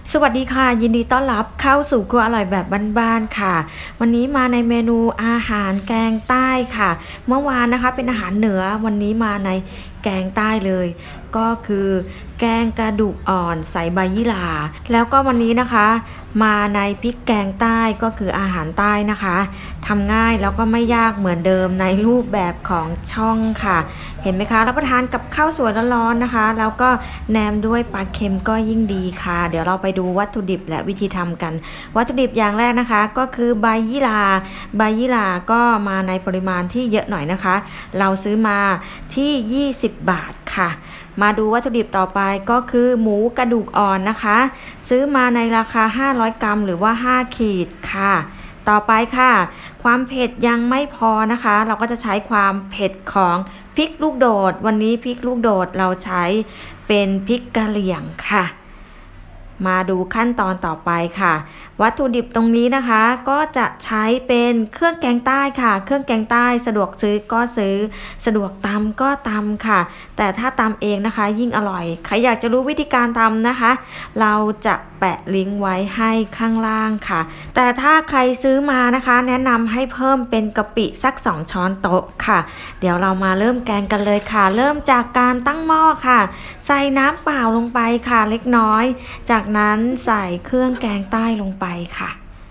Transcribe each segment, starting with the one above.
สวัสดีค่ะยินดีต้อนรับเข้าสู่ครัวอร่อยแบบบ้านๆค่ะวันนี้มาในเมนูอาหารแกงใต้ค่ะเมื่อวานนะคะเป็นอาหารเหนือวันนี้มาในแกงใต้เลยก็คือแกงกระดูกอ่อนใส่ใบยี่หร่าแล้วก็วันนี้นะคะมาในพริกแกงใต้ก็คืออาหารใต้นะคะทำง่ายแล้วก็ไม่ยากเหมือนเดิมในรูปแบบของช่องค่ะเห็นไหมคะรับประทานกับข้าวสวยร้อนๆนะคะแล้วก็แนมด้วยปลาเค็มก็ยิ่งดีค่ะเดี๋ยวเราไปดูวัตถุดิบและวิธีทำกันวัตถุดิบอย่างแรกนะคะก็คือใบยี่หร่าก็มาในปริมาณที่เยอะหน่อยนะคะเราซื้อมาที่20 บาทค่ะมาดูวัตถุดิบต่อไปก็คือหมูกระดูกอ่อนนะคะซื้อมาในราคา500 กรัมหรือว่า5 ขีดค่ะต่อไปค่ะความเผ็ดยังไม่พอนะคะเราก็จะใช้ความเผ็ดของพริกลูกโดดวันนี้พริกลูกโดดเราใช้เป็นพริกกะเหรี่ยงค่ะมาดูขั้นตอนต่อไปค่ะวัตถุดิบตรงนี้นะคะก็จะใช้เป็นเครื่องแกงใต้ค่ะเครื่องแกงใต้สะดวกซื้อก็ซื้อสะดวกตำก็ตำค่ะแต่ถ้าตำเองนะคะยิ่งอร่อยใครอยากจะรู้วิธีการตำนะคะเราจะแปะลิงก์ไว้ให้ข้างล่างค่ะแต่ถ้าใครซื้อมานะคะแนะนำให้เพิ่มเป็นกะปิสัก2 ช้อนโต๊ะค่ะเดี๋ยวเรามาเริ่มแกงกันเลยค่ะเริ่มจากการตั้งหม้อค่ะใส่น้ำเปล่าลงไปค่ะเล็กน้อยจากนั้นใส่เครื่องแกงใต้ลงไปค่ะ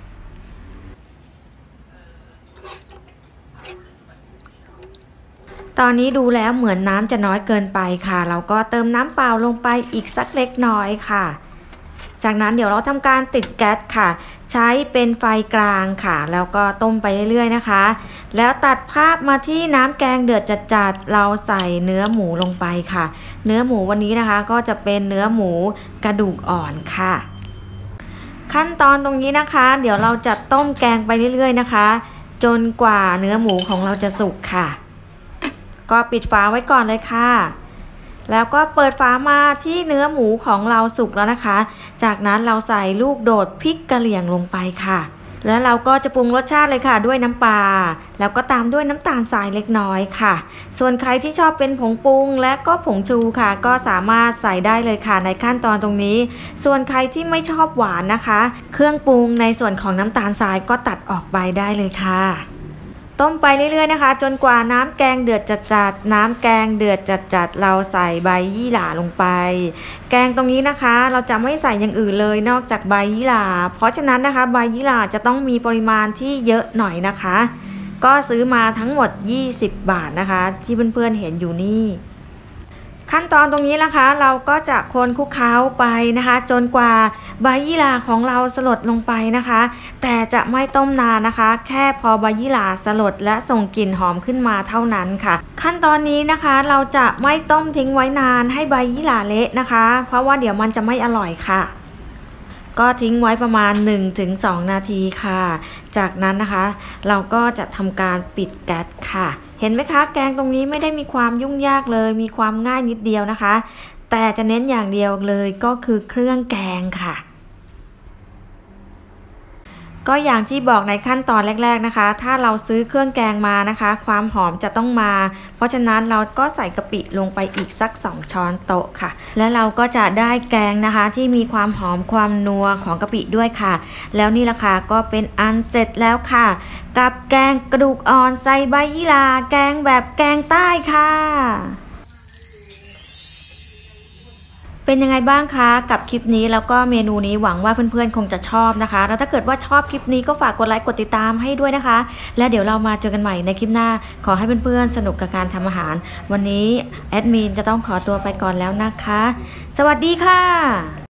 ตอนนี้ดูแล้วเหมือนน้ำจะน้อยเกินไปค่ะเราก็เติมน้ำเปล่าลงไปอีกสักเล็กน้อยค่ะจากนั้นเดี๋ยวเราทำการติดแก๊สค่ะใช้เป็นไฟกลางค่ะแล้วก็ต้มไปเรื่อยๆนะคะแล้วตัดภาพมาที่น้ำแกงเดือดจัดๆเราใส่เนื้อหมูลงไปค่ะเนื้อหมูวันนี้นะคะก็จะเป็นเนื้อหมูกระดูกอ่อนค่ะขั้นตอนตรงนี้นะคะเดี๋ยวเราจะต้มแกงไปเรื่อยๆนะคะจนกว่าเนื้อหมูของเราจะสุกค่ะก็ปิดฝาไว้ก่อนเลยค่ะแล้วก็เปิดฝามาที่เนื้อหมูของเราสุกแล้วนะคะจากนั้นเราใส่ลูกโดดพริกกะเหรี่ยงลงไปค่ะแล้วเราก็จะปรุงรสชาติเลยค่ะด้วยน้ำปลาแล้วก็ตามด้วยน้ำตาลทรายเล็กน้อยค่ะส่วนใครที่ชอบเป็นผงปรุงและก็ผงชูค่ะก็สามารถใส่ได้เลยค่ะในขั้นตอนตรงนี้ส่วนใครที่ไม่ชอบหวานนะคะเครื่องปรุงในส่วนของน้ำตาลทรายก็ตัดออกไปได้เลยค่ะต้มไปเรื่อยๆนะคะจนกว่าน้ำแกงเดือดจัดๆน้ำแกงเดือดจัดๆเราใส่ใบยี่หร่าลงไปแกงตรงนี้นะคะเราจะไม่ใส่อย่างอื่นเลยนอกจากใบยี่หร่าเพราะฉะนั้นนะคะใบยี่หร่าจะต้องมีปริมาณที่เยอะหน่อยนะคะก็ซื้อมาทั้งหมด20 บาทนะคะที่เพื่อนๆเห็นอยู่นี่ขั้นตอนตรงนี้นะคะเราก็จะคนคลุกเคล้าไปนะคะจนกว่าใบยี่หร่าของเราสลดลงไปนะคะแต่จะไม่ต้มนานนะคะแค่พอใบยี่หร่าสลดและส่งกลิ่นหอมขึ้นมาเท่านั้นค่ะขั้นตอนนี้นะคะเราจะไม่ต้มทิ้งไว้นานให้ใบยี่หร่าเละนะคะเพราะว่าเดี๋ยวมันจะไม่อร่อยค่ะก็ทิ้งไว้ประมาณ 1-2 นาทีค่ะจากนั้นนะคะเราก็จะทำการปิดแก๊สค่ะเห็นไหมคะแกงตรงนี้ไม่ได้มีความยุ่งยากเลยมีความง่ายนิดเดียวนะคะแต่จะเน้นอย่างเดียวเลยก็คือเครื่องแกงค่ะก็อย่างที่บอกในขั้นตอนแรกๆนะคะถ้าเราซื้อเครื่องแกงมานะคะความหอมจะต้องมาเพราะฉะนั้นเราก็ใส่กะปิลงไปอีกสัก2 ช้อนโต๊ะค่ะแล้วเราก็จะได้แกงนะคะที่มีความหอมความนัวของกะปิด้วยค่ะแล้วนี่ละค่ะก็เป็นอันเสร็จแล้วค่ะกับแกงกระดูกอ่อนใส่ใบยี่หร่าแกงแบบแกงใต้ค่ะเป็นยังไงบ้างคะกับคลิปนี้แล้วก็เมนูนี้หวังว่าเพื่อนๆคงจะชอบนะคะแล้วถ้าเกิดว่าชอบคลิปนี้ก็ฝากกดไลค์กดติดตามให้ด้วยนะคะและเดี๋ยวเรามาเจอกันใหม่ในคลิปหน้าขอให้เพื่อนๆสนุกกับการทำอาหารวันนี้แอดมินจะต้องขอตัวไปก่อนแล้วนะคะสวัสดีค่ะ